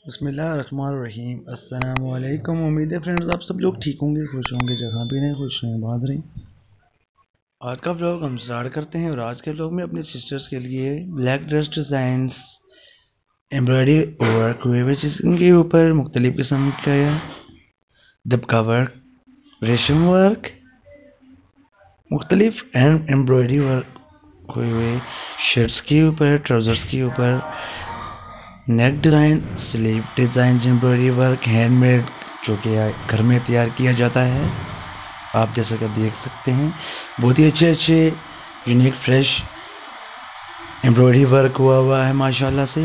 बिस्मिल्लाहिर्रहमानिर्रहीम। अस्सलामुअलैकुम। उम्मीद है फ्रेंड्स आप सब लोग ठीक होंगे, खुश होंगे, जहाँ भी रहें खुश रहें, बात रही। आज का व्लॉग हम स्टार्ट करते हैं और आज के व्लॉग में अपने सिस्टर्स के लिए black dress designs embroidery work हुए हुए, जिसके ऊपर मुख्तलिफ़ किस्म का दबका वर्क, रेशम वर्क, मुख्तलिफ हैंड एम्ब्रॉयडरी वर्क हुए हुए शर्ट्स के ऊपर, ट्राउज़र्स के ऊपर, neck design, sleeve design, embroidery work, handmade, जो कि घर में तैयार किया जाता है। आप जैसा कि देख सकते हैं बहुत ही अच्छे यूनिक फ्रेश एम्ब्रॉयडरी वर्क हुआ है माशाल्लाह से।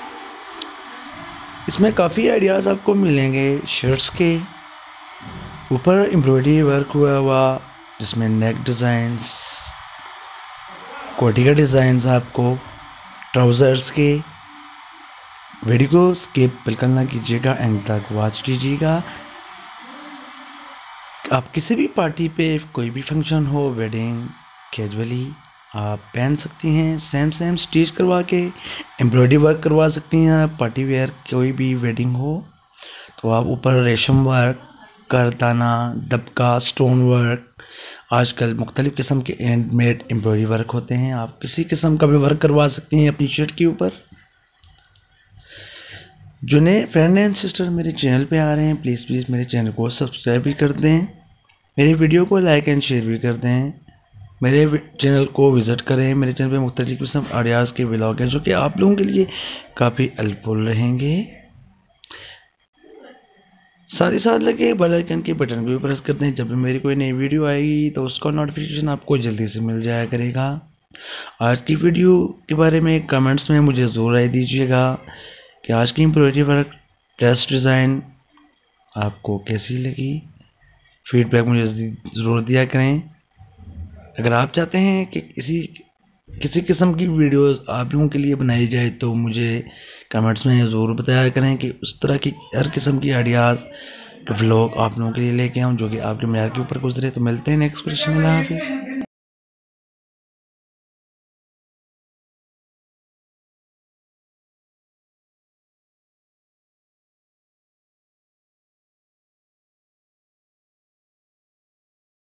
इसमें काफ़ी आइडियाज़ आपको मिलेंगे। शर्ट्स के ऊपर एम्ब्रॉयडरी वर्क हुआ जिसमें नेक डिज़ाइंस, कोटी का डिज़ाइंस, आपको ट्राउज़र्स के। वीडियो को स्किप बिल्कुल ना कीजिएगा, एंड तक वॉच कीजिएगा। आप किसी भी पार्टी पे, कोई भी फंक्शन हो, वेडिंग, कैजुअली आप पहन सकती हैं। सेम स्टिच करवा के एम्ब्रॉयडरी वर्क करवा सकती हैं। आप पार्टी वेयर कोई भी वेडिंग हो तो आप ऊपर रेशम वर्क, करदाना, दबका, स्टोन वर्क, आजकल मुख्तलिफ़ किस्म के हैंडमेड एम्ब्रॉयडरी वर्क होते हैं। आप किसी किस्म का भी वर्क करवा सकती हैं अपनी शर्ट के ऊपर। जो नए फ्रेंड एंड सिस्टर मेरे चैनल पे आ रहे हैं, प्लीज़ मेरे चैनल को सब्सक्राइब भी कर दें, मेरे वीडियो को लाइक एंड शेयर भी कर दें, मेरे चैनल को विज़िट करें। मेरे चैनल पे मुख्तलिफ़ किस्म आइडियाज़ के व्लॉग हैं जो कि आप लोगों के लिए काफ़ी हेल्पफुल रहेंगे। साथ ही साथ लगे बेल आइकन के बटन भी प्रेस कर दें। जब भी मेरी कोई नई वीडियो आएगी तो उसका नोटिफिकेशन आपको जल्दी से मिल जाया करेगा। आज की वीडियो के बारे में कमेंट्स में मुझे ज़रूर राय दीजिएगा कि आज की एम्ब्रॉयडरी वर्क ड्रेस डिज़ाइन आपको कैसी लगी। फीडबैक मुझे ज़रूर दिया करें। अगर आप चाहते हैं कि किसी किस्म की वीडियोस आप लोगों के लिए बनाई जाए तो मुझे कमेंट्स में ज़रूर बताया करें कि उस तरह की हर किस्म की आइडियाज़ के व्लॉग आप लोगों के लिए लेके आऊँ जो कि आपके मैार के ऊपर गुजरे। तो मिलते हैं नेक्स्ट क्वेश्चन में। अल्लाह हाफिज़।